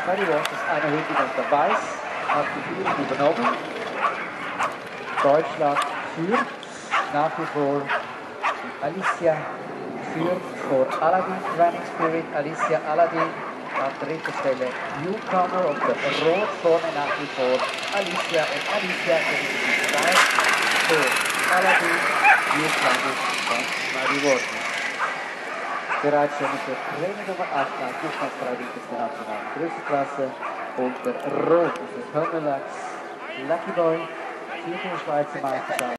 Mary Waters, eine Hündin unter Weiß, hat die Führung übernommen. Deutschland führt nach wie vor. Alicia führt vor Aladdin Running Spirit. Alicia Aladdin an dritter Stelle Newcomer und der Rot vorne nach wie vor Alicia und Alicia gewinnt die Zeit vor Aladdin, Newcomer und Mary Waters. Bereits schon mit der Trainer Nummer 8 nach Durchschnitts 3 winterste nationalen Größenklasse und der Rot, das ist Hörnerlachs Lucky Boy, 4. Schweizer Meisterschaft.